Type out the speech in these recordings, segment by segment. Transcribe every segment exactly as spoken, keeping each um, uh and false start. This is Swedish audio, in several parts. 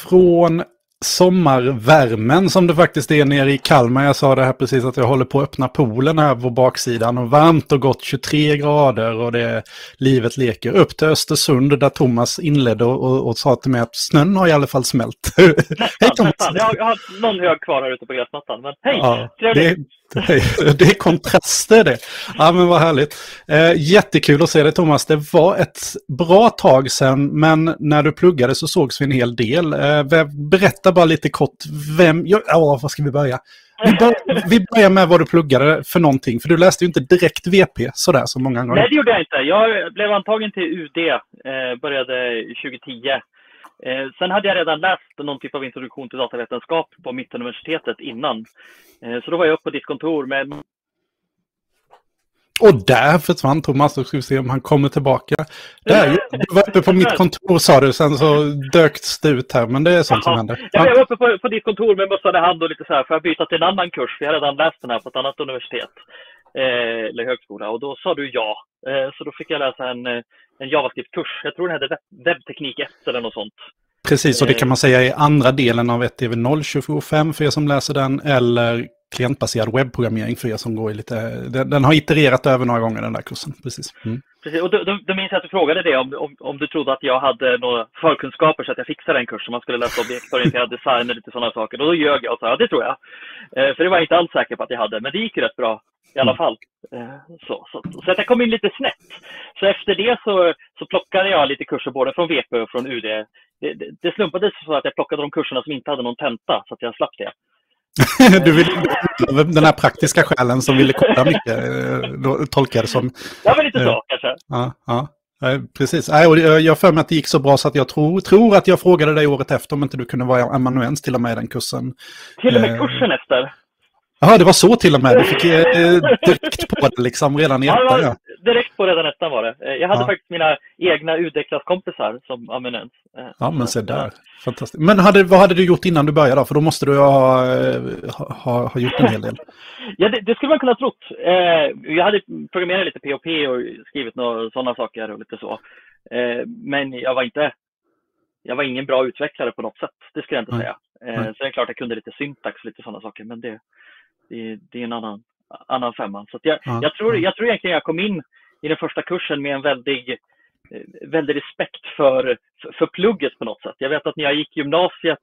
från sommarvärmen som det faktiskt är nere i Kalmar. Jag sa det här precis att jag håller på att öppna poolen här på baksidan och varmt och gott tjugotre grader och det livet leker upp till Östersund där Thomas inledde och, och, och sa till mig att snön har i alla fall smält. Hej Thomas! Jag har, jag har någon hög kvar här ute på gräsmattan, men hej! Ja, det, det är kontraster det. Ja, men vad härligt. Eh, jättekul att se dig Thomas. Det var ett bra tag sedan, men när du pluggade så sågs vi en hel del. Eh, berätta bara lite kort, vem, ja, ja vad ska vi börja? Vi, bör, vi börjar med vad du pluggade för någonting, för du läste ju inte direkt V P sådär som många gånger. Nej, det gjorde jag inte. Jag blev antagen till U D, eh, började tjugohundratio. Eh, sen hade jag redan läst någon typ av introduktion till datavetenskap på Mittuniversitetet innan. Eh, så då var jag uppe på ditt kontor med... Och där försvann Thomas, då ska vi se om han kommer tillbaka. Där, du var uppe på mitt kontor sa du, sen så dökts det ut här, men det är sånt som händer. Jag var uppe på, på ditt kontor med mössan i hand och lite så här, för jag byta till en annan kurs, för jag har redan läst den här på ett annat universitet, eh, eller högskola, och då sa du ja. Eh, så då fick jag läsa en, en JavaScript-kurs, jag tror den hette webbteknik ett eller något sånt. Precis, och det kan man säga är andra delen av ett T V noll tjugofem för er som läser den, eller klientbaserad webbprogrammering för er som går i lite... Den, den har itererat över några gånger den där kursen, precis. Mm. Precis, och då, då, då minns jag att du frågade det om, om, om du trodde att jag hade några förkunskaper så att jag fixade en kurs som man skulle läsa objektorienterad design och lite sådana saker. Och då ljög jag och sa, ja det tror jag. Eh, för det var jag inte alls säker på att jag hade, men det gick ju rätt bra i alla fall. Eh, så, så, så att jag kom in lite snett. Så efter det så, så plockade jag lite kurser både från V P och från U D. Det, det, det slumpade så att jag plockade de kurserna som inte hade någon tenta så att jag slapp det. Du vill den här praktiska skälen som ville kolla mycket, då tolkar det som... Ja, men lite så kanske. Ja, ja. Precis. Jag för mig att det gick så bra så att jag tror, tror att jag frågade dig året efter om inte du kunde vara amanuens till och med i den kursen. Till och med kursen efter? Ja, det var så till och med. Du fick eh, direkt på det liksom redan i ettan. Ja, direkt på redan ettan var det. Jag hade ja. faktiskt mina egna U D-klasskompisar som amanuens. Ja, men se där. Fantastiskt. Men hade, vad hade du gjort innan du började då? För då måste du ha, ha, ha gjort en hel del. Ja, det, det skulle man kunna ha trott. Eh, jag hade programmerat lite P H P och skrivit några sådana saker och lite så. Eh, men jag var inte... Jag var ingen bra utvecklare på något sätt. Det skulle jag inte säga. Eh, så det är klart jag kunde lite syntax och lite sådana saker. Men det... Det, det är en annan, annan femma. Så att jag, ja, jag, tror, jag tror egentligen jag kom in i den första kursen med en väldig, väldig respekt för, för, för plugget på något sätt. Jag vet att när jag gick gymnasiet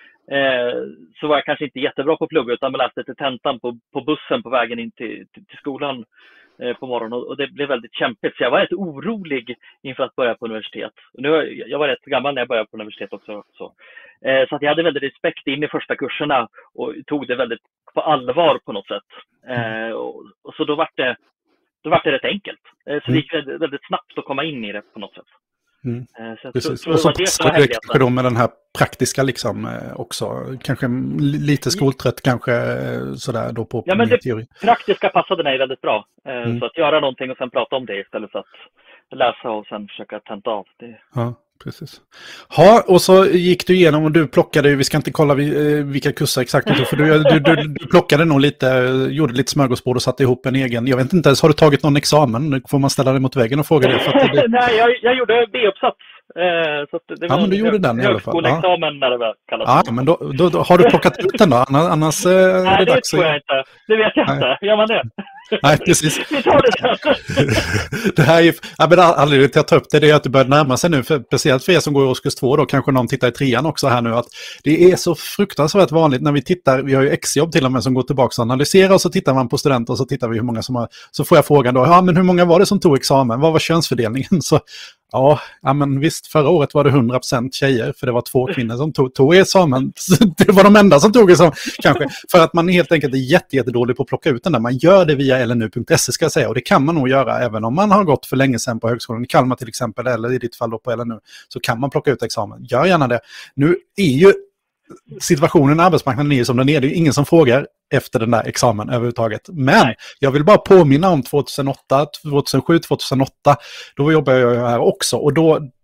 eh, så var jag kanske inte jättebra på plugget utan jag läste till tentan på, på bussen på vägen in till, till, till skolan eh, på morgonen. Och det blev väldigt kämpigt. Så jag var rätt orolig inför att börja på universitet. Nu, jag var rätt gammal när jag började på universitet också. Så, eh, så att jag hade väldigt respekt in i första kurserna och tog det väldigt på allvar på något sätt. Eh, och, och så då var det, då var det rätt enkelt. Eh, så det gick väldigt, väldigt snabbt att komma in i det på något sätt. Mm. Eh, så Precis. tror, och så passar det kanske då med den här praktiska liksom eh, också. Kanske lite skoltrött kanske eh, sådär då på, på ja, men det teori. Praktiska passade mig väldigt bra. Eh, mm. Så att göra någonting och sen prata om det istället för att läsa och sen försöka tenta av det. Ja. Precis. Ja, och så gick du igenom och du plockade, vi ska inte kolla vilka kurser exakt, för du, du, du, du plockade nog lite, gjorde lite smörgåsbord och satte ihop en egen, jag vet inte ens, har du tagit någon examen? Får man ställa dig mot väggen och fråga det? För att det... Nej, jag, jag gjorde B-uppsats. Eh, så det var ja, men du gjorde den i alla fall. Högskoleexamen när det var kallat. Ja, men då, då, då har du plockat ut den då? Annars, annars Nej, är det, det dags tror jag inte. Det vet jag Nej. inte. Gör man det? Nej, precis. Vi tar det sen. Det här är, ja, men anledningen till att jag tar upp det, det är att det börjar närma sig nu, för, speciellt för er som går i årskurs två då, kanske någon tittar i trean också här nu, att det är så fruktansvärt vanligt när vi tittar, vi har ju exjobb till och med som går tillbaka och analyserar, och så tittar man på studenter och så tittar vi hur många som har, så får jag frågan då, ja men hur många var det som tog examen, vad var könsfördelningen? Så ja, ja, men visst, förra året var det hundra procent tjejer, för det var två kvinnor som tog, tog examen. Det var de enda som tog examen, kanske. För att man helt enkelt är jätte, jättedålig på att plocka ut den där. Man gör det via L N U punkt se ska jag säga, och det kan man nog göra även om man har gått för länge sedan på högskolan i Kalmar till exempel, eller i ditt fall då på L N U, så kan man plocka ut examen. Gör gärna det. Nu är ju situationen i arbetsmarknaden är som den är. Det är ju ingen som frågar efter den där examen överhuvudtaget. Men Nej. jag vill bara påminna om tjugohundraåtta, tjugohundrasju, tjugohundraåtta. Då jobbade jag här också. Och då,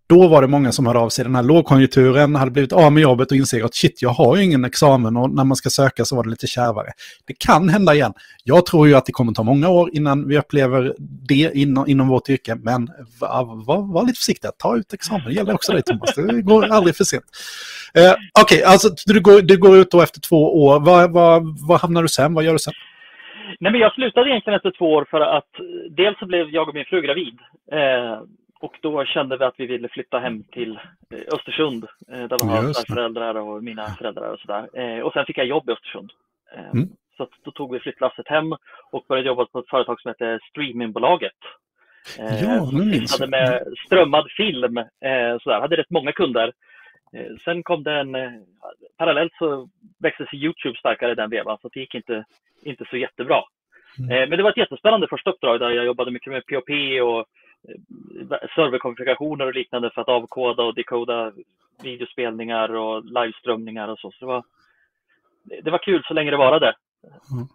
då var det många som hörde av sig. Den här lågkonjunkturen hade blivit av med jobbet och insåg att shit, jag har ju ingen examen och när man ska söka så var det lite kärvare. Det kan hända igen. Jag tror ju att det kommer ta många år innan vi upplever det inom, inom vårt yrke, men var, var, var lite försiktig. Ta ut examen, det gäller också dig Thomas. Det går aldrig för sent. Eh, Okej, okay, alltså du går, du går ut då efter två år. Vad, vad, vad hamnar du sen? Vad gör du sen? Nej, men jag slutade egentligen efter två år för att dels så blev jag och min fru gravid. Eh, och då kände vi att vi ville flytta hem till Östersund. Eh, där vi har föräldrar och mina föräldrar och sådär. Eh, och sen fick jag jobb i Östersund. Eh, mm. Så att då tog vi flyttlasset hem och började jobba på ett företag som heter Streamingbolaget. Eh, ja, som sysslade med strömmad film. Eh, sådär. Hade rätt många kunder. Eh, sen kom det en... Eh, parallellt så växte sig YouTube starkare i den vevan. Så det gick inte, inte så jättebra. Mm. Eh, men det var ett jättespännande första uppdrag där jag jobbade mycket med P O P och serverkonfigurationer och liknande för att avkoda och dekoda videospelningar och liveströmningar och så. Så det var, det var kul så länge det varade. Mm.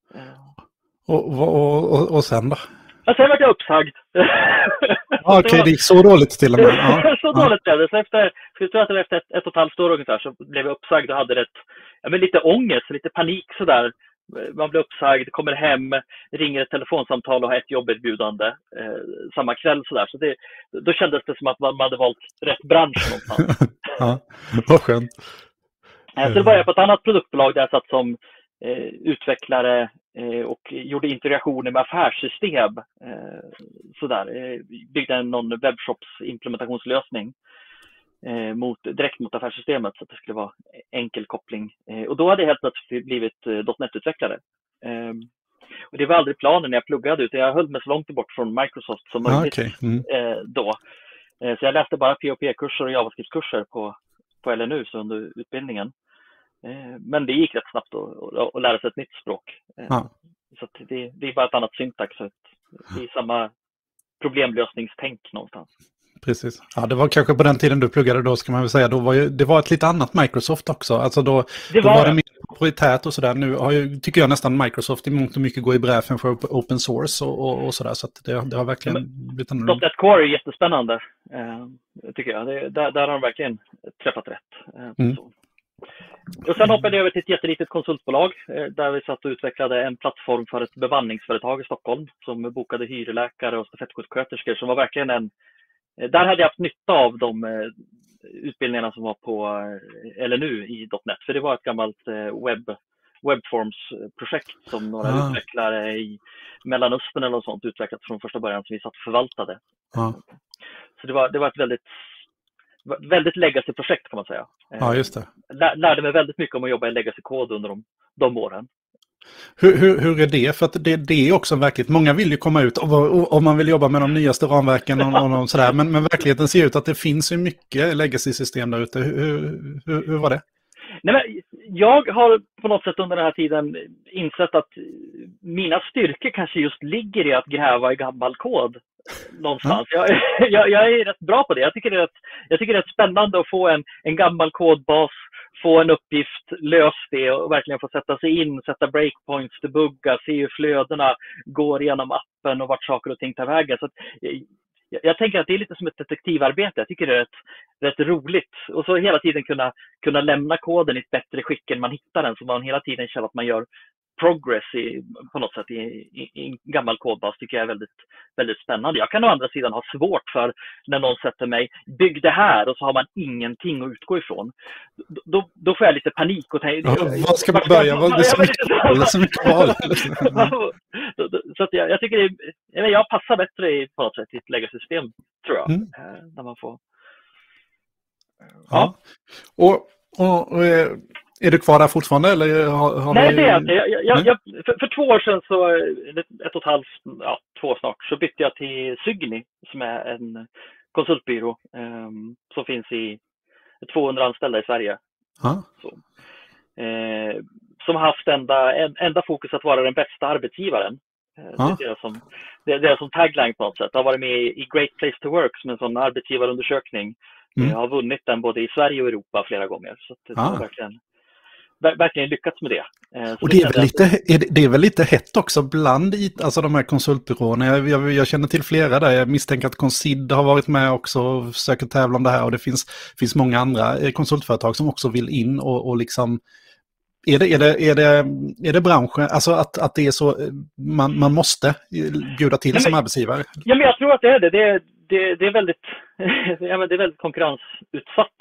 Och, och, och, och sen då? Ja, sen var jag uppsagd. Okej, okay, det gick så dåligt till och med. Ja. så dåligt blev det. Så efter, ska jag tro att det var efter ett, ett och ett halvt år ungefär så blev jag uppsagd och hade rätt, ja, men lite ångest, lite panik sådär. Man blir uppsagd, kommer hem, ringer ett telefonsamtal och har ett jobberbjudande eh, samma kväll sådär. Så det, då kändes det som att man hade valt rätt bransch någonstans. Ja, vad skönt. Eh, så det var jag på ett annat produktbolag där jag satt som eh, utvecklare eh, och gjorde integrationer med affärssystem. Eh, sådär, eh, byggde en, någon webbshops implementationslösning. Eh, mot, direkt mot affärssystemet så att det skulle vara enkel koppling. Eh, och då hade jag helt plötsligt blivit eh, .NET-utvecklare. Eh, och det var aldrig planen när jag pluggade ut. Jag höll mig så långt bort från Microsoft som möjligt ah, okay. mm. eh, då. Eh, så jag läste bara P O P-kurser och JavaScript-kurser på, på L N U så under utbildningen. Eh, men det gick rätt snabbt att, att, att lära sig ett nytt språk. Eh, ah. Så att det, det är bara ett annat syntax. Så det är samma problemlösningstänk någonstans. Precis. Ja, det var kanske på den tiden du pluggade då ska man väl säga. Då var ju, det var ett lite annat Microsoft också. Alltså då, det var, då var det mer proprietärt och sådär. Nu har ju, tycker jag nästan Microsoft i mångt och mycket går i bräfen för open source och, och, och sådär. Så att det, det har verkligen ja, blivit annorlunda. .NET Core är jättespännande, eh, tycker jag. Det, där, där har de verkligen träffat rätt. Eh, mm. Och sen hoppade jag över till ett jättelitet konsultbolag eh, där vi satt och utvecklade en plattform för ett bemanningsföretag i Stockholm som bokade hyrläkare och stafettsjuksköterskor som var verkligen en Där hade jag haft nytta av de eh, utbildningarna som var på eh, L N U i .NET. För det var ett gammalt eh, webb, Webforms-projekt som några ah. utvecklare i Mellanöstern eller något sånt utvecklat från första början som vi satt och förvaltade. Ah. Så det var, det var ett väldigt, väldigt legacy-projekt kan man säga. Ja, just det. Lär, lärde mig väldigt mycket om att jobba i legacy-kod under de, de åren. Hur, hur, hur är det? För att det, det är också verkligt. Många vill ju komma ut om man vill jobba med de nyaste ramverken och, och sådär. Men, men verkligheten ser ut att det finns ju mycket legacy-system där ute. Hur, hur, hur var det? Nej, men jag har på något sätt under den här tiden insett att mina styrkor kanske just ligger i att gräva i gammal kod någonstans. Ja. Jag, jag, jag är rätt bra på det. Jag tycker det är rätt, jag tycker det är rätt spännande att få en, en gammal kodbas, få en uppgift, lös det och verkligen få sätta sig in, sätta breakpoints, debugga, se hur flödena går igenom appen och vart saker och ting tar vägen. Så att, jag, jag tänker att det är lite som ett detektivarbete. Jag tycker det är rätt, rätt roligt. Och så hela tiden kunna, kunna lämna koden i ett bättre skick än man hittar den. Så man hela tiden känner att man gör progress i, på något sätt i, i, i en gammal kodbas tycker jag är väldigt, väldigt spännande. Jag kan å andra sidan ha svårt för när någon sätter mig, bygg det här och så har man ingenting att utgå ifrån. Då, då får jag lite panik och tänker... Ja, vad ska man börja? Vad är det så mycket, så mycket val? Så att jag, jag tycker det är, jag passar bättre i, på något sätt i ett legacy-system, tror jag. Mm. Där man får... Ja. ja. Och... och, och är du kvar där fortfarande? Eller har, har Nej, vi... det är jag. jag, jag, jag för, för två år sedan, så, ett och ett halvt, ja, två snart, så bytte jag till Sygni som är en konsultbyrå um, som finns i tvåhundra anställda i Sverige. Ah. Så, eh, som har haft enda, en, enda fokus att vara den bästa arbetsgivaren. Ah. Det är det som, det är det som tagline på något sätt. Jag har varit med i Great Place to Work som en sån arbetsgivarundersökning. Mm. Jag har vunnit den både i Sverige och Europa flera gånger. Så det, ah. det var verkligen... verkligen lyckats med det. Eh, och det är, väl lite, är det, det är väl lite hett också bland alltså de här konsultbyråerna. Jag, jag, jag känner till flera där. Jag misstänker att Consid har varit med också och försöker tävla om det här. Och det finns, finns många andra konsultföretag som också vill in och, och liksom... Är det, är, det, är, det, är det branschen, alltså att, att det är så, man, man måste bjuda till Nej, men, som arbetsgivare? Ja, men jag tror att det är det. Det, det, det, är, väldigt, ja, men det är väldigt konkurrensutsatt.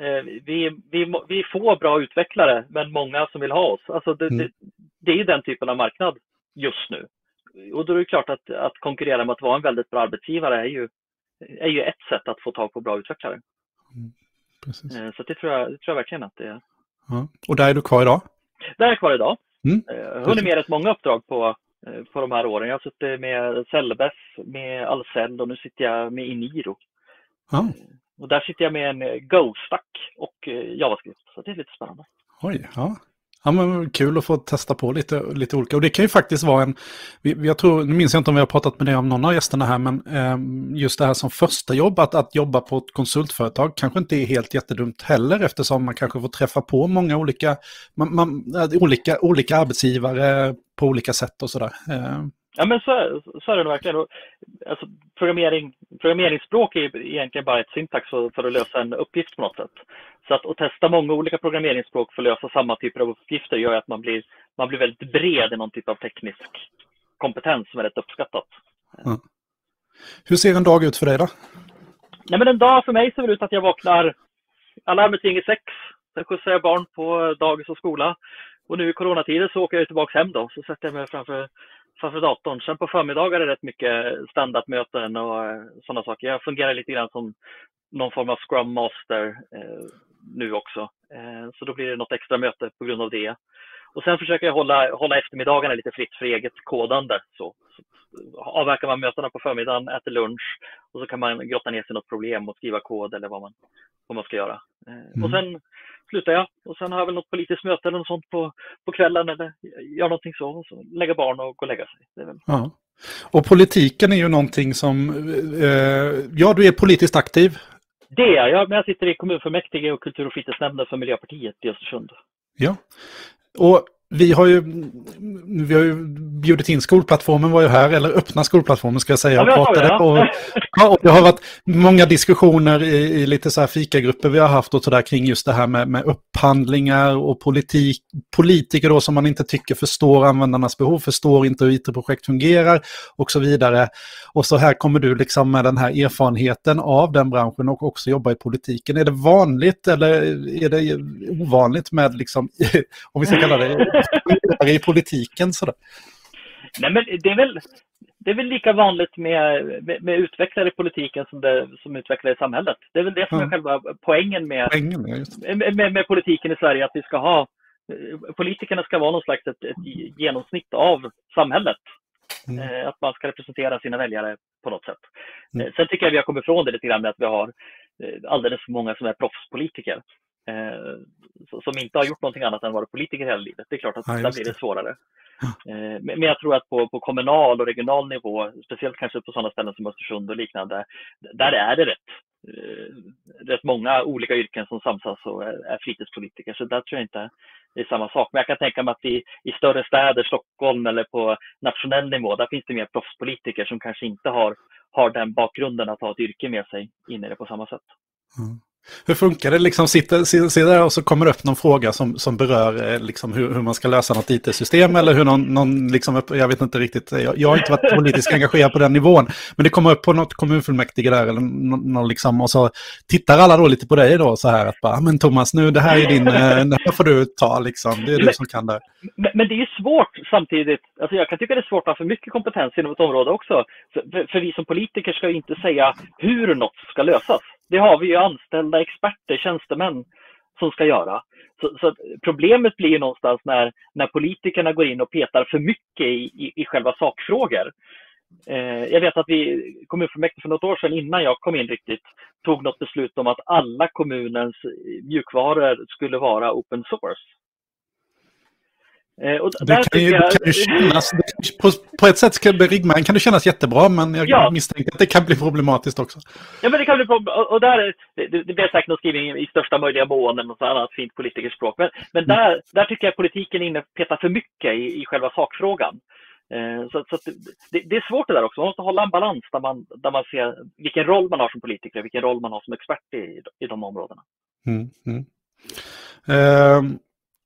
Vi, vi, vi får bra utvecklare, men många som vill ha oss. Alltså det, mm. det, det är ju den typen av marknad just nu. Och då är det klart att, att konkurrera med att vara en väldigt bra arbetsgivare är ju, är ju ett sätt att få tag på bra utvecklare. Mm. Precis. Så det tror, jag, det tror jag verkligen att det är. Ja. Och där är du kvar idag? Där är jag kvar idag. Mm. Jag har hunnit med rätt många uppdrag på, på de här åren. Jag har suttit med Cellbes, med Ahlsell och nu sitter jag med Iniro. Ja. Och där sitter jag med en Go-stack och JavaScript. Så det är lite spännande. Oj, ja. Ja, men kul att få testa på lite, lite olika. Och det kan ju faktiskt vara en, jag tror, nu minns jag inte om vi har pratat med dig om någon av gästerna här, men eh, just det här som första jobb, att, att jobba på ett konsultföretag kanske inte är helt jättedumt heller, eftersom man kanske får träffa på många olika, man, man, olika, olika arbetsgivare på olika sätt och sådär. Eh. Ja, men så, så är det verkligen. Alltså, programmering, programmeringsspråk är egentligen bara ett syntax för, för att lösa en uppgift på något sätt. Så att, att testa många olika programmeringsspråk för att lösa samma typer av uppgifter gör att man blir, man blir väldigt bred i någon typ av teknisk kompetens som är rätt uppskattat. Mm. Hur ser en dag ut för dig då? Nej, men en dag för mig ser det ut att jag vaknar, alarmet ringer sex, sen skjutsar jag barn på dagis och skola. Och nu i coronatider så åker jag tillbaka hem då, så sätter jag mig framför framför datorn. Sen på förmiddagar är det rätt mycket standardmöten och sådana saker. Jag fungerar lite grann som någon form av Scrum Master eh, nu också. Eh, så då blir det något extra möte på grund av det. Och sen försöker jag hålla, hålla eftermiddagarna lite fritt för eget kodande. Så, så avverkar man mötena på förmiddagen, äter lunch och så kan man grotta ner sig i något problem och skriva kod eller vad man, vad man ska göra. Eh, mm. Och sen slutar jag och sen har jag väl något politiskt möte eller något sånt på, på kvällen eller gör någonting så och så lägga barn och gå och lägga sig. Det är väl... Ja. Och politiken är ju någonting som, eh, ja du är politiskt aktiv. Det är jag, men jag sitter i kommunfullmäktige och kultur- och fritidsnämnden för Miljöpartiet i Östersund. Ja, och vi har ju, vi har ju bjudit in skolplattformen var ju här, eller öppna skolplattformen ska jag säga. Ja, jag pratade, ja. Och, ja, och det har varit många diskussioner i, i lite så här fikagrupper vi har haft och sådär kring just det här med, med upphandlingar och politik, politiker då som man inte tycker förstår användarnas behov, förstår inte hur I T-projekt fungerar och så vidare. Och så här kommer du liksom med den här erfarenheten av den branschen och också jobba i politiken. Är det vanligt eller är det ovanligt med liksom, om vi ska kalla det i politiken sådär? Nej, men det är väl det är väl lika vanligt med, med, med utvecklare i politiken som det som utvecklare i samhället. Det är väl det som är ja. själva poängen med, poängen, ja, just. med, med, med politiken i Sverige, att vi ska ha politikerna ska vara någon slags ett, ett genomsnitt av samhället. Mm. Att man ska representera sina väljare på något sätt. Mm. Sen tycker jag vi har kommit ifrån det lite grann med att vi har alldeles för många som är proffspolitiker. Eh, som inte har gjort någonting annat än att vara politiker hela livet. Det är klart att ja, där blir det svårare. Eh, men jag tror att på, på kommunal och regional nivå, speciellt kanske på sådana ställen som Östersund och liknande, där är det rätt, eh, rätt många olika yrken som samsas och är, är fritidspolitiker. Så där tror jag inte det är samma sak. Men jag kan tänka mig att i, i större städer, Stockholm eller på nationell nivå, där finns det mer proffspolitiker som kanske inte har, har den bakgrunden att ha ett yrke med sig in i det på samma sätt. Mm. Hur funkar det? Liksom sitter, sitter där och så kommer det upp någon fråga som, som berör liksom hur, hur man ska lösa något I T-system eller hur någon, någon liksom, jag vet inte riktigt, jag, jag har inte varit politiskt engagerad på den nivån, men det kommer upp på något kommunfullmäktige där eller någon, liksom, och så tittar alla då lite på dig då så här att bara, men Thomas, nu det här är din, det här får du ta liksom, det är du men, som kan det. Men, men det är ju svårt samtidigt, alltså jag kan tycka det är svårt att ha för mycket kompetens inom ett område också, för, för vi som politiker ska ju inte säga hur något ska lösas. Det har vi ju anställda experter, tjänstemän som ska göra. Så, så problemet blir ju någonstans när, när politikerna går in och petar för mycket i, i, i själva sakfrågor. Eh, jag vet att vi kommunfullmäktige för något år sedan innan jag kom in riktigt tog något beslut om att alla kommunens mjukvaror skulle vara open source. Eh, och det kan ju, jag... det kan ju kännas, det, på, på ett sätt kan, ryggmärgen kan det kännas jättebra, men jag ja. misstänker att det kan bli problematiskt också. Ja, men det kan bli problematiskt. Och där, det, det blir säkert någon skrivning i största möjliga mån eller något annat fint politikerspråk. Men, men där, mm. där tycker jag politiken inne petar för mycket i, i själva sakfrågan. Eh, så så det, det är svårt det där också. Man måste hålla en balans där man, där man ser vilken roll man har som politiker, vilken roll man har som expert i, i de områdena. Mm, mm. Uh...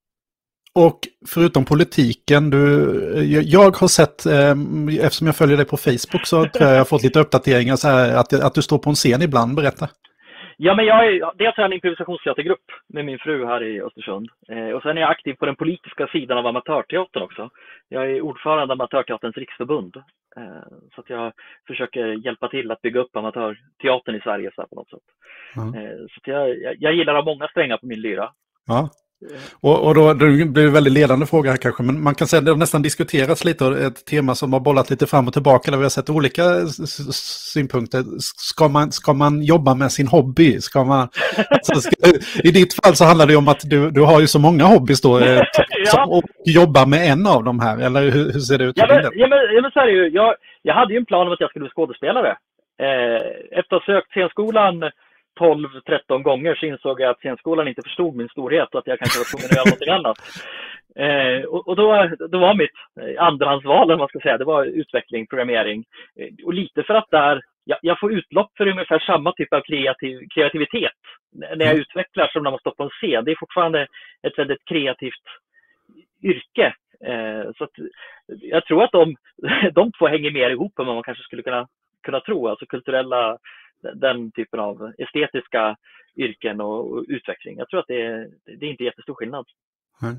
Och förutom politiken, du, jag har sett, eh, eftersom jag följer dig på Facebook så tror jag jag har fått lite uppdateringar så här, att, att du står på en scen ibland, berätta. Ja, men jag är, dels har jag en improvisationsteatergrupp med min fru här i Östersund. Eh, och sen är jag aktiv på den politiska sidan av amatörteatern också. Jag är ordförande av Amatörteaterns riksförbund. Eh, så att jag försöker hjälpa till att bygga upp amatörteatern i Sverige så här på något sätt. Mm. Eh, så att jag, jag, jag gillar att ha många strängar på min lyra. Ja. Och, och då det blir det en väldigt ledande fråga här kanske, men man kan säga att det har nästan diskuterats lite, ett tema som har bollat lite fram och tillbaka där vi har sett olika synpunkter. Ska man, ska man jobba med sin hobby? Ska man, alltså, ska, i ditt fall så handlar det om att du, du har ju så många hobbys då, ja. som, och jobbar med en av dem här, eller hur, hur ser det ut? Ja men, ja, men, ja, men så är det ju. Jag, jag hade ju en plan om att jag skulle bli skådespelare. Eh, efter att ha sökt scenskolan tolv tretton gånger så insåg jag att scenskolan inte förstod min storhet och att jag kanske var tvungen att göra någonting annat. Eh, och och då, då var mitt andrahandsval, vad man ska säga, det var utveckling, programmering. Eh, och lite för att där, jag, jag får utlopp för ungefär samma typ av kreativ, kreativitet när jag utvecklar som när man står på en scen. Det är fortfarande ett väldigt kreativt yrke. Eh, så att, jag tror att de, de två hänger mer ihop än vad man kanske skulle kunna, kunna tro. Alltså kulturella, den typen av estetiska yrken och, och utveckling. Jag tror att det är, det är inte jättestor skillnad. Mm.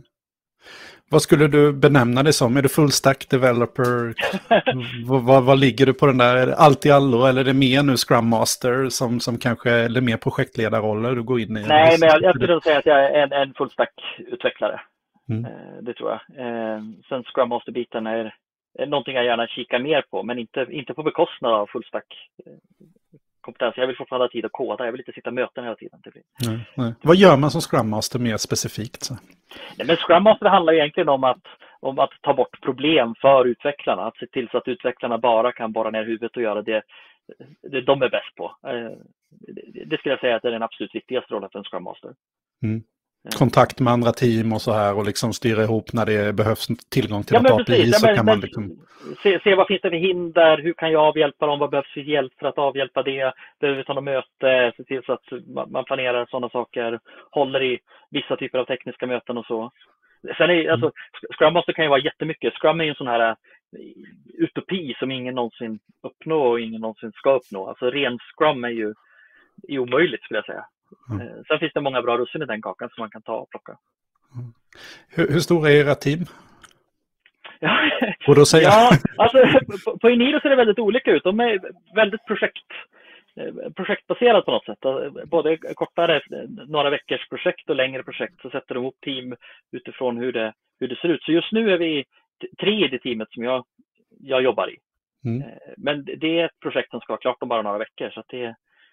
Vad skulle du benämna det som? Är du full stack developer? vad, vad, vad ligger du på den där? Är det allt i allo eller är det mer nu Scrum Master som, som kanske eller mer projektledarroller du går in i? Nej, men jag, jag skulle säga att jag är en, en full stack utvecklare. Mm. Eh, det tror jag. Eh, sen Scrum Master-biten är, är någonting jag gärna kikar mer på, men inte, inte på bekostnad av full stack kompetens. Jag vill fortfarande ha tid att koda. Jag vill inte sitta i möten hela tiden. Nej, nej. Vad gör man som Scrum Master mer specifikt? Så? Nej, men Scrum Master handlar egentligen om att, om att ta bort problem för utvecklarna. Att se till så att utvecklarna bara kan borra ner huvudet och göra det, det de är bäst på. Det, det skulle jag säga att det är den absolut viktigaste rollen för en Scrum Master. Mm. Kontakt med andra team och så här och liksom styra ihop när det behövs tillgång till ja, ett A P I precis. så ja, men, kan man liksom... Se, se vad finns det för hinder, hur kan jag avhjälpa dem, vad behövs för hjälp för att avhjälpa det, behöver vi ta något möte, se till så att man planerar sådana saker, håller i vissa typer av tekniska möten och så. Sen är mm. alltså, Scrum Master kan ju vara jättemycket. Scrum är ju en sån här utopi som ingen någonsin uppnår och ingen någonsin ska uppnå. Alltså ren Scrum är ju är omöjligt skulle jag säga. Mm. Sen finns det många bra russin i den kakan som man kan ta och plocka. Mm. Hur, hur stora är era team? Ja, och då säger ja alltså, på, på Eniro ser det väldigt olika ut. De är väldigt projekt, projektbaserat på något sätt. Både kortare, några veckors projekt och längre projekt så sätter de ihop team utifrån hur det, hur det ser ut. Så just nu är vi tre i det teamet som jag, jag jobbar i. Mm. Men det är ett projekt som ska vara klart om bara några veckor så att det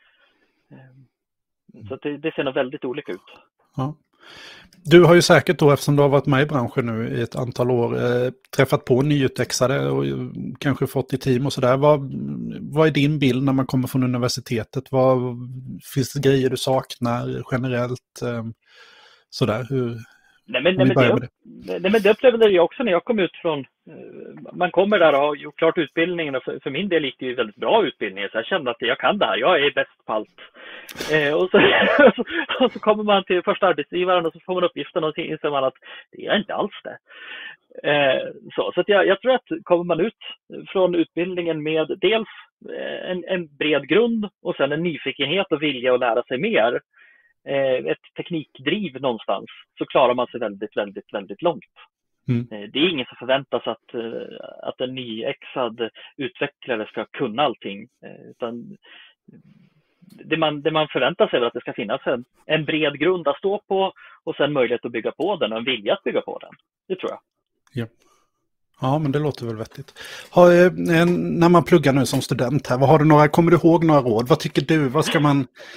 Så det, det ser nog väldigt olika ut. Ja. Du har ju säkert då, eftersom du har varit med i branschen nu i ett antal år, eh, träffat på nyutexade och kanske fått i team och sådär. Vad, vad är din bild när man kommer från universitetet? Vad, finns det grejer du saknar generellt? Eh, sådär, hur... Nej men, nej, men det, det. nej men det upplevde jag också när jag kom ut från, man kommer där och har gjort klart utbildningen och för, för min del gick det ju väldigt bra utbildning så jag kände att jag kan det här, jag är bäst på allt. Eh, och, så, och så kommer man till första arbetsgivaren och så får man uppgiften och så inser man att det är inte alls det. Eh, så så att jag, jag tror att kommer man ut från utbildningen med dels en, en bred grund och sen en nyfikenhet och vilja att lära sig mer, ett teknikdriv någonstans, så klarar man sig väldigt, väldigt, väldigt långt. Mm. Det är ingen som förväntas att, att en nyexad utvecklare ska kunna allting. Utan det man, det man förväntar sig är att det ska finnas en, en bred grund att stå på och sen möjlighet att bygga på den och en vilja att bygga på den. Det tror jag. Ja. Ja, men det låter väl vettigt. Har, eh, när man pluggar nu som student här, vad har du några, kommer du ihåg några råd? Vad tycker du? Vad ska man,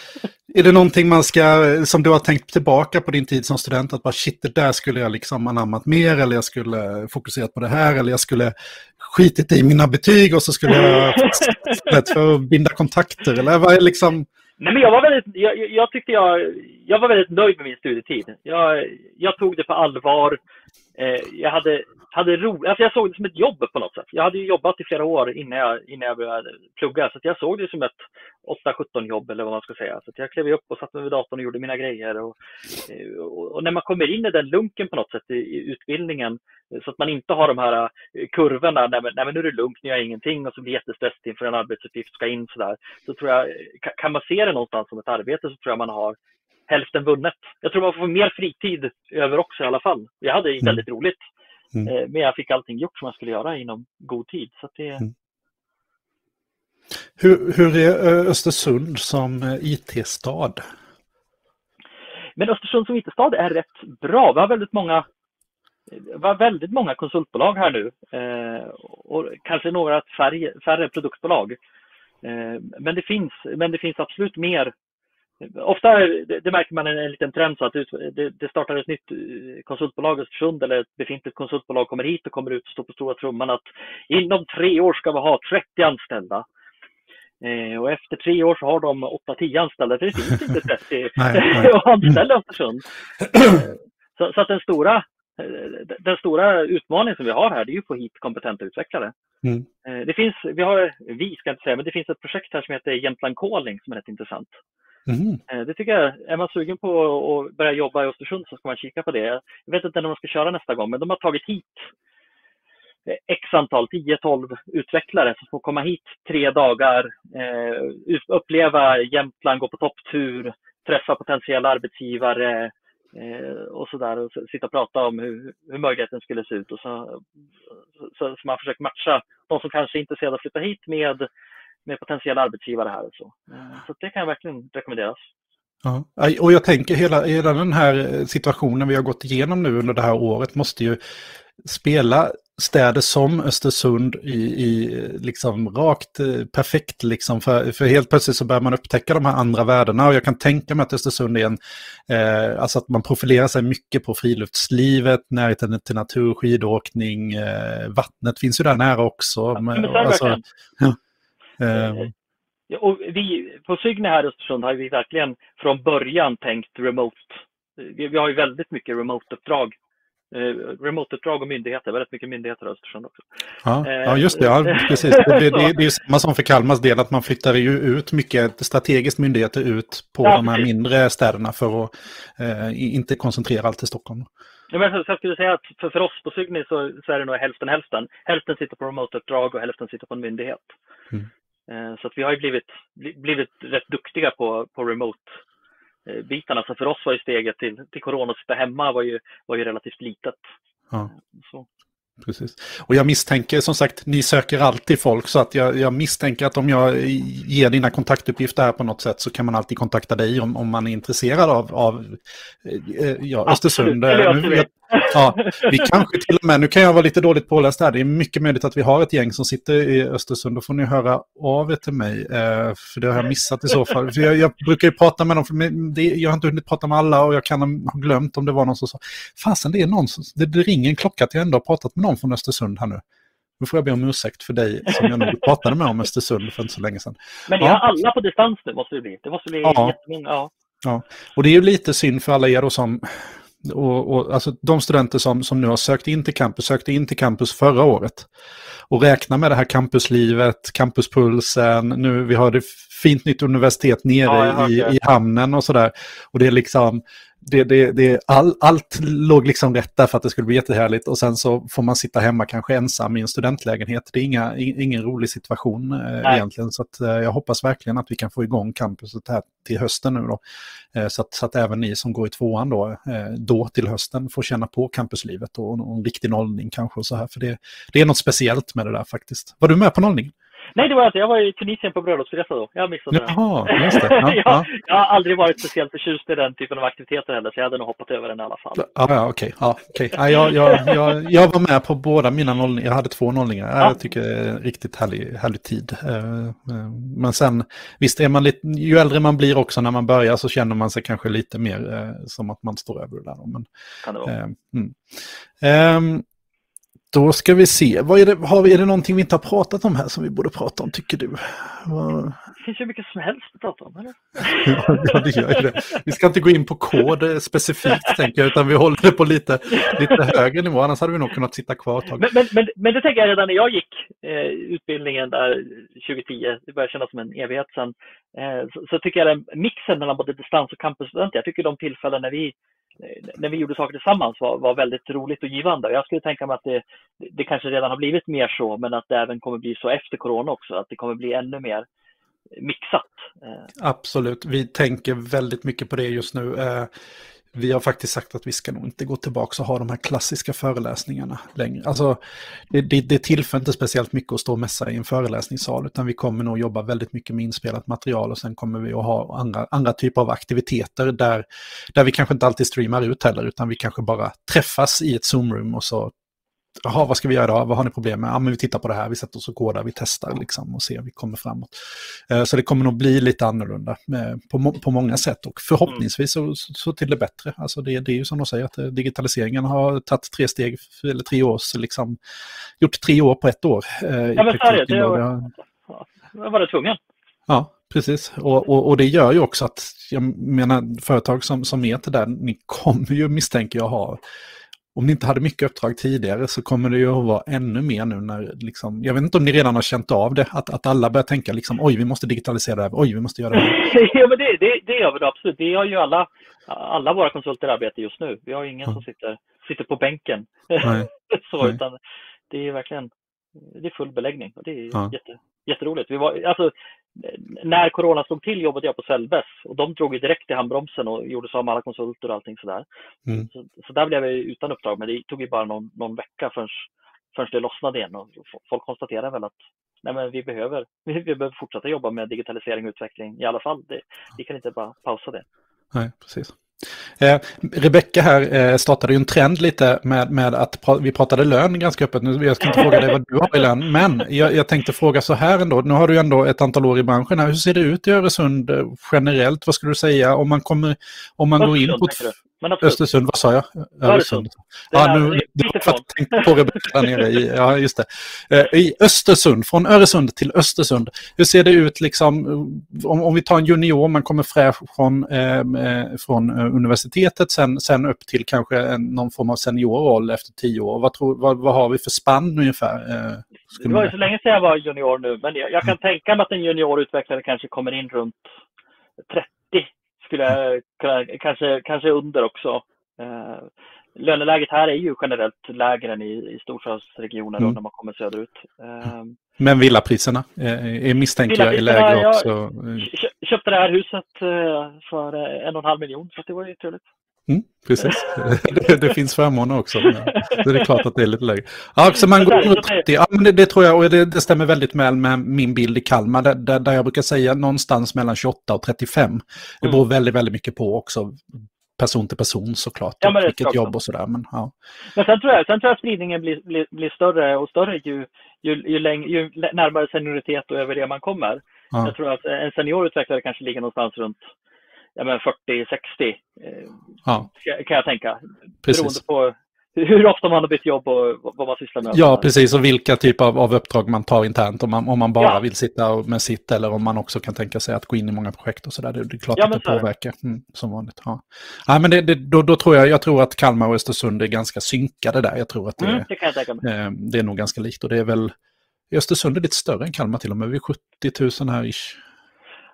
Är det någonting man ska, som du har tänkt tillbaka på din tid som student, att bara shit, det där skulle jag liksom anammat mer, eller jag skulle fokuserat på det här, eller jag skulle skitit i mina betyg och så skulle jag rätt för att binda kontakter, eller vad är liksom... Nej, men jag var väldigt, jag, jag tyckte jag, jag var väldigt nöjd med min studietid. Jag, jag tog det på allvar. Eh, jag hade, hade ro, alltså jag såg det som ett jobb på något sätt. Jag hade ju jobbat i flera år innan jag, innan jag började plugga, så att jag såg det som ett åtta sjutton jobb, eller vad man ska säga. Så att jag klev upp och satt mig vid datorn och gjorde mina grejer. Och, och, och när man kommer in i den lunken på något sätt i, i utbildningen, så att man inte har de här kurvorna, nej men, nej men nu är det lugnt, nu gör jag ingenting, och så blir jättestressigt inför en arbetsuppgift, ska in sådär. Så tror jag, kan man se det någonstans som ett arbete, så tror jag man har hälften vunnet. Jag tror man får mer fritid över också i alla fall. Jag hade mm. väldigt roligt, mm. men jag fick allting gjort som man skulle göra inom god tid. Så att det... mm. hur, hur är Östersund som I T-stad? Men Östersund som I T-stad är rätt bra. Vi har väldigt många Det var väldigt många konsultbolag här nu, eh, och kanske några färre, färre produktbolag. Eh, men, det finns, men det finns absolut mer. Ofta det, det märker man en, en liten trend, så att det, det startar ett nytt konsultbolag i Östersund, eller ett befintligt konsultbolag kommer hit och kommer ut och står på stora trumman att inom tre år ska vi ha trettio anställda. Eh, och efter tre år så har de åtta tio anställda, för det finns inte trettio anställda i Östersund. Eh, så, så att den stora Den stora utmaningen som vi har här, det är ju att få hit kompetenta utvecklare. Mm. Det finns, vi har, vi ska inte säga, men det finns ett projekt här som heter Jämtland Calling som är rätt intressant. Mm. Det tycker jag, är man sugen på att börja jobba i Östersund så ska man kika på det. Jag vet inte när de ska köra nästa gång, men de har tagit hit x antal, tio tolv utvecklare som får komma hit tre dagar, uppleva Jämtland, gå på topptur, träffa potentiella arbetsgivare, Eh, och sådär, och sitta och prata om hur, hur möjligheten skulle se ut, och så, så, så man försöker matcha de som kanske är intresserade att flytta hit med, med potentiella arbetsgivare här och så. Eh, så det kan verkligen rekommenderas. Ja, och jag tänker hela, hela den här situationen vi har gått igenom nu under det här året måste ju spela städer som Östersund i, i liksom rakt perfekt, liksom för, för helt plötsligt så börjar man upptäcka de här andra värdena, och jag kan tänka mig att Östersund är en, eh, alltså att man profilerar sig mycket på friluftslivet, närheten till natur, skidåkning, eh, vattnet finns ju där nära också. Ja, men alltså, ja, eh. Ja, och vi på Sygne här i Östersund har vi verkligen från början tänkt remote. Vi, vi har ju väldigt mycket remote-uppdrag. Eh, remote-uppdrag och myndigheter, väldigt mycket myndigheter i Östersund också. Ja, eh, ja just det, ja, precis. Det, det, det, det är ju samma som för Kalmars del, att man flyttar ju ut mycket strategiskt myndigheter ut på ja, de här precis. mindre städerna för att eh, inte koncentrera allt till Stockholm. Ja, men så jag skulle säga att för, för oss på Sygne så, så är det nog hälften hälften. Hälften sitter på remote-uppdrag och hälften sitter på en myndighet. Mm. Så att vi har ju blivit, blivit rätt duktiga på, på remote-bitarna. Så för oss var ju steget till, till corona att sitta hemma var ju, var ju relativt litet. Ja. Så. Precis. Och jag misstänker, som sagt, ni söker alltid folk, så att jag, jag misstänker att om jag ger dina kontaktuppgifter här på något sätt så kan man alltid kontakta dig om, om man är intresserad av, av ja, Östersund. Absolut. Ja, vi kanske till och med, nu kan jag vara lite dåligt påläst här, det är mycket möjligt att vi har ett gäng som sitter i Östersund, då får ni höra av er till mig, för det har jag missat i så fall. För jag, jag brukar ju prata med dem, för det, jag har inte hunnit prata med alla och jag kan ha glömt om det var någon som sa, fasen det är någon som, det, det ringer en klocka att jag ändå har pratat med någon från Östersund här nu. Nu får jag be om ursäkt för dig som jag nog pratade med om Östersund för inte så länge sedan. Men det är ja. alla på distans nu måste det bli, det måste bli ja. jättemånga, ja. Ja, och det är ju lite synd för alla er då som Och, och, alltså de studenter som, som nu har sökt in till campus, sökte in till campus förra året och räknar med det här campuslivet, campuspulsen, nu vi har det fint nytt universitet nere ja, i, i hamnen och sådär, och det är liksom det, det, det, all, allt låg liksom rätt där för att det skulle bli jättehärligt, och sen så får man sitta hemma kanske ensam i en studentlägenhet. Det är inga, ingen rolig situation eh, egentligen, så att, eh, jag hoppas verkligen att vi kan få igång campuset här till hösten nu då, eh, så, att, så att även ni som går i tvåan då, eh, då till hösten får känna på campuslivet och, och en riktig nollning kanske och så här, för det, det är något speciellt med det där faktiskt. Var du med på nollningen? Nej, det var inte. Jag var i Tunisien på bröllopsresa då. Jag missade det. Jaha, just det. Ja, jag, ja. jag har aldrig varit speciellt förtjust i den typen av aktiviteter heller, så jag hade nog hoppat över den i alla fall. Ja, ja okej. Ja, okej. Ja, jag, jag, jag, jag var med på båda mina nollningar. Jag hade två nollningar. Ja. Jag tycker det är en riktigt härlig, härlig tid. Men sen, visst är man lite, ju äldre man blir också när man börjar så känner man sig kanske lite mer som att man står över det där. Men, kan det vara. Mm. Um, Då ska vi se. Vad är, det, har vi, är det någonting vi inte har pratat om här som vi borde prata om, tycker du? Vad... Det finns ju mycket som helst att prata om, eller? Ja, det gör det. Vi ska inte gå in på kod specifikt, tänker jag, utan vi håller det på lite, lite högre nivå. Annars hade vi nog kunnat sitta kvar ett tag. Men, men, men, men det tänker jag redan när jag gick eh, utbildningen där tjugo tio, det börjar kännas som en evighet sedan, eh, så, så tycker jag den mixen mellan både distans- och campusstudenter, jag tycker de tillfällen när vi när vi gjorde saker tillsammans var, var väldigt roligt och givande. Jag skulle tänka mig att det, det kanske redan har blivit mer så, men att det även kommer bli så efter corona också, att det kommer bli ännu mer mixat. Absolut, vi tänker väldigt mycket på det just nu. Vi har faktiskt sagt att vi ska nog inte gå tillbaka och ha de här klassiska föreläsningarna längre. Alltså, det, det, det tillför inte speciellt mycket att stå och mässa i en föreläsningssal, utan vi kommer nog jobba väldigt mycket med inspelat material, och sen kommer vi att ha andra, andra typer av aktiviteter där, där vi kanske inte alltid streamar ut heller, utan vi kanske bara träffas i ett Zoom-room och så, jaha, vad ska vi göra idag? Vad har ni problem med? Ja, men vi tittar på det här, vi sätter oss och kodar, vi testar liksom och ser om vi kommer framåt. Så det kommer nog bli lite annorlunda på, på många sätt, och förhoppningsvis så, så till det bättre. Alltså det, det är ju som de säger, att digitaliseringen har tagit tre steg, eller tre års, liksom, gjort tre år på ett år. Ja, men så är det. Det var, ja, var det tvungen. Ja, precis. Och, och, och det gör ju också att, jag menar, företag som, som är till där, ni kommer ju, misstänker jag, ha. Om ni inte hade mycket uppdrag tidigare så kommer det ju att vara ännu mer nu när, liksom, jag vet inte om ni redan har känt av det, att, att alla börjar tänka liksom, oj, vi måste digitalisera det här, oj, vi måste göra det här. Ja, men det, det, det gör vi absolut. Det gör ju alla, alla våra konsulter arbete just nu. Vi har ju ingen ja. som sitter, sitter på bänken. Nej. så, Nej. Utan det är verkligen, det är full beläggning, och det är ja. jätte, jätteroligt. Vi var, alltså, när corona slog till jobbade jag på Cellbes, och de drog ju direkt i handbromsen och gjorde så med alla konsulter och allting sådär. Mm. Så, så där blev jag utan uppdrag, men det tog ju bara någon, någon vecka förrän, förrän det lossnade igen, och folk konstaterar väl att nej, men vi, behöver, vi, vi behöver fortsätta jobba med digitalisering och utveckling i alla fall. Det, vi kan inte bara pausa det. Nej, precis. Eh, Rebecka här eh, startade ju en trend lite med, med att pra- vi pratade lön ganska öppet. Nu, jag ska inte fråga dig vad du har i lön, men jag, jag tänkte fråga så här ändå. Nu har du ändå ett antal år i branschen här. Hur ser det ut i Öresund generellt? Vad skulle du säga om man, kommer, om man går in på Östersund? Vad sa jag? Öresund. Ja, nu jag tänkte på Rebecka där nere i, ja, just det. Eh, i Östersund, från Öresund till Östersund. Hur ser det ut liksom, om, om vi tar en junior, man kommer fräsch från, eh, från universitetet, sen, sen upp till kanske en, någon form av seniorroll efter tio år. Vad, tror, vad, vad har vi för spann ungefär? Eh, det var ju så länge sedan jag var junior nu, men jag, jag kan mm. tänka mig att en juniorutvecklare kanske kommer in runt trettio. Skulle jag kunna, kanske, kanske under också. Eh, löneläget här är ju generellt lägre än i, i storstadsregioner mm. när man kommer söderut. Eh, men villapriserna är misstänker jag är lägre också. Jag köpte det här huset för en och en halv miljon, så det var ju trevligt. Mm, precis. det, det finns förmåner också. Så det är klart att det är lite lägre. Ja, så man går runt trettio. Ja, men det, det tror jag, och det, det stämmer väldigt väl med min bild i Kalmar, där, där, där jag brukar säga någonstans mellan tjugoåtta och trettiofem. Det beror mm. väldigt, väldigt mycket på också. Person till person såklart, ja, men vilket jobb och sådär. Men, ja. men sen, tror jag, sen tror jag spridningen blir, blir, blir större och större ju, ju, ju, läng, ju närmare senioritet och över det man kommer. Ja. Jag tror att en seniorutvecklare kanske ligger någonstans runt ja, men fyrtio sextio eh, ja. kan jag tänka. Precis. Beroende på hur ofta man har bytt jobb och vad man sysslar med. Ja, precis. Och vilka typer av, av uppdrag man tar internt. Om man, om man bara ja. vill sitta med sitt, eller om man också kan tänka sig att gå in i många projekt och sådär. Det, det är klart ja, att det påverkar mm, som vanligt. Ja. Ja, men det, det, då, då tror jag, jag tror att Kalmar och Östersund är ganska synkade där. Jag tror att det, mm, det, kan jag tänka mig. Eh, det är nog ganska likt. Och det är väl, Östersund är lite större än Kalmar till och med. Vi är sjuttio tusen här ish.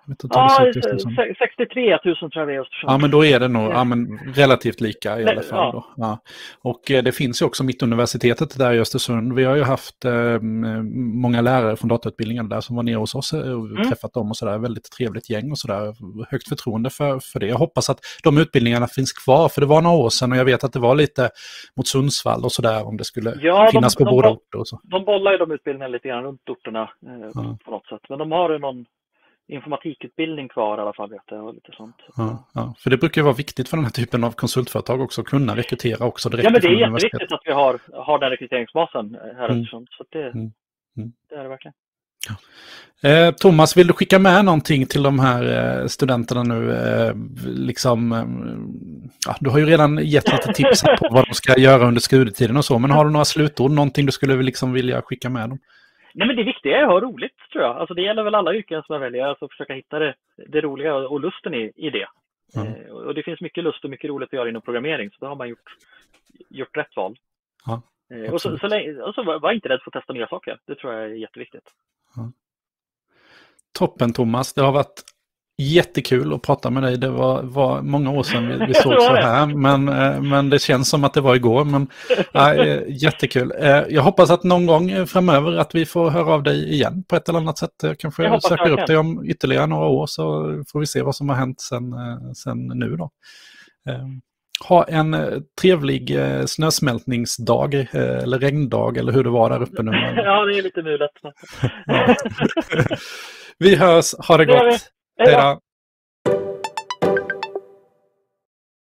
Jag vet inte hur det Ja, ser ut just nu som. sextiotre tusen tror jag det är i Östersund. Ja, men då är det nog ja, men relativt lika i alla fall. Ja. Då. Ja. Och eh, det finns ju också Mittuniversitetet där i Östersund. Vi har ju haft eh, många lärare från datautbildningen där som var nere hos oss och mm. träffat dem och sådär. Väldigt trevligt gäng och sådär. Högt förtroende för, för det. Jag hoppas att de utbildningarna finns kvar, för det var några år sedan och jag vet att det var lite mot Sundsvall och sådär om det skulle ja, finnas de, på de, båda orter. Och så. De bollar ju de utbildningarna lite grann runt orterna eh, ja. på något sätt. Men de har ju någon informatikutbildning kvar i alla fall, vet jag, och lite sånt. Ja, ja, för det brukar ju vara viktigt för den här typen av konsultföretag också att kunna rekrytera också direkt. Ja, men det är jätteviktigt att vi har, har den rekryteringsbasen här mm. eftersom, så det, mm. Mm. det är det verkligen. Ja. Eh, Thomas, vill du skicka med någonting till de här eh, studenterna nu? Eh, liksom, eh, ja, du har ju redan gett lite tips på vad de ska göra under studietiden och så, men har du några slutord, någonting du skulle liksom vilja skicka med dem? Nej, men det viktiga är att ha roligt, tror jag. Alltså det gäller väl alla yrken som jag väljer, alltså försöka hitta det, det roliga och lusten i, i det. Mm. Eh, och det finns mycket lust och mycket roligt att göra inom programmering, så då har man gjort, gjort rätt val. Ja, eh, och så, så, länge, och så var, var inte rädd för att testa nya saker. Det tror jag är jätteviktigt. Ja. Toppen, Thomas. Det har varit jättekul att prata med dig. Det var, var många år sedan vi, vi såg så här, men, men det känns som att det var igår. Men, äh, jättekul. Jag hoppas att någon gång framöver att vi får höra av dig igen på ett eller annat sätt. Kanske jag söker upp dig om ytterligare några år, så får vi se vad som har hänt sen, sen nu då. Ha en trevlig snösmältningsdag eller regndag eller hur det var där uppe nu. Ja, det är lite mulet. Vi hörs. Ha det gott. Hej då.